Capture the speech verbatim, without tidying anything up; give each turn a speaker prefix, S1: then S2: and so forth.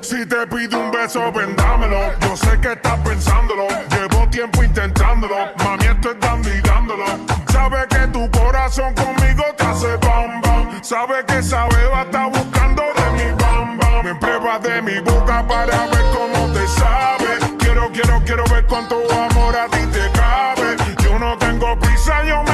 S1: Si te pido un beso, vendámelo. Yo sé que estás pensándolo. Llevo tiempo intentándolo. Mami, esto es dando y dándolo. Sabe que tu corazón conmigo te hace bam bam. Sabe que esa beba está buscando de mi bam bam. Me pruebas de mi boca para ver cómo te sabe. Quiero, quiero, quiero ver cuánto amor a ti te cabe. Yo no tengo prisa, yo me